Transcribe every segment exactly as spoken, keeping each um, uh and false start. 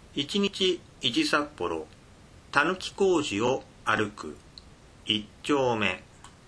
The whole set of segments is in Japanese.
一日一札幌たぬき工事を歩く一丁目。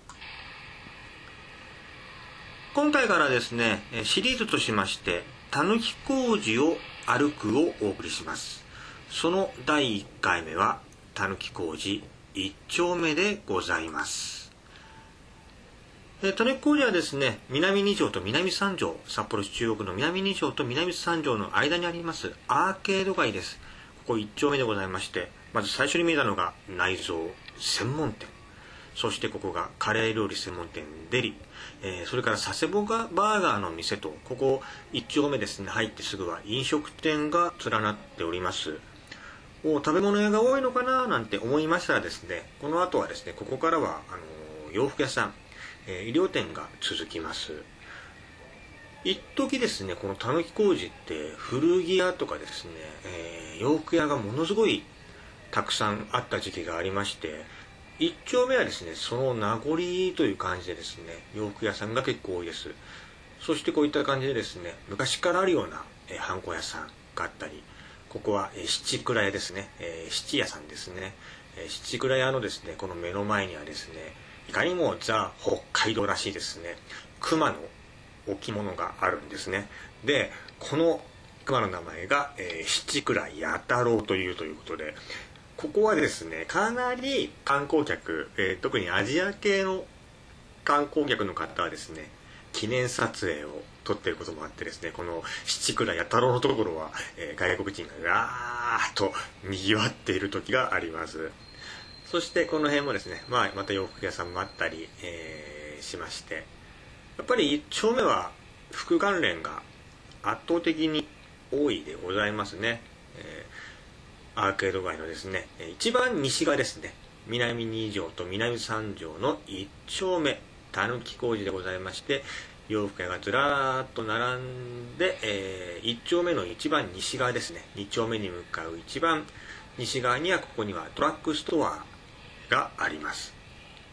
今回からですね、シリーズとしましてたぬき工事を歩くをお送りします。そのだいいっかいめはたぬき工事一丁目でございます。たぬき工事はですね、南に条と南三条、札幌市中央区の南に条と南三条の間にありますアーケード街です。ここ一丁目でございまして、まず最初に見えたのが内臓専門店、そしてここがカレー料理専門店デリ、えー、それから佐世保がバーガーの店と、ここ一丁目ですね、入ってすぐは飲食店が連なっております。お食べ物屋が多いのかななんて思いましたらですね、この後はですね、ここからはあのー、洋服屋さん、えー、衣料店が続きます。一時ですね、このたぬき工事って古着屋とかですね、えー、洋服屋がものすごいたくさんあった時期がありまして、一丁目はですね、その名残という感じでですね、洋服屋さんが結構多いです。そしてこういった感じでですね、昔からあるような、えー、ハンコ屋さんがあったり、ここは、えー、七倉屋ですね、えー、七屋さんですね、えー、七倉屋のですね、この目の前にはですね、いかにもザ・北海道らしいですね、熊の置物があるんですね。で、この熊の名前が、えー、七倉弥太郎というということで、ここはですね、かなり観光客、えー、特にアジア系の観光客の方はですね、記念撮影を撮っていることもあってですね、この七倉弥太郎のところは、えー、外国人がわーっと賑わっている時があります。そしてこの辺もですね、まあ、また洋服屋さんもあったり、えー、しまして、やっぱり一丁目は服関連が圧倒的に多いでございますね。えーアーケード街のですね、一番西がですね、南に条と南三条の一丁目、たぬき工事でございまして、洋服屋がずらーっと並んで、えー、一丁目の一番西側ですね、二丁目に向かう一番西側には、ここにはドラッグストアがあります。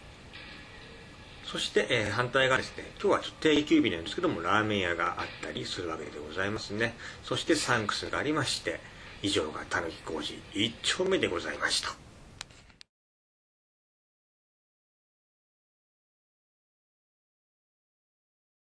そして、えー、反対側ですね、今日はちょっと定休日なんですけども、ラーメン屋があったりするわけでございますね。そしてサンクスがありまして、以上がたぬき工事一丁目でございました。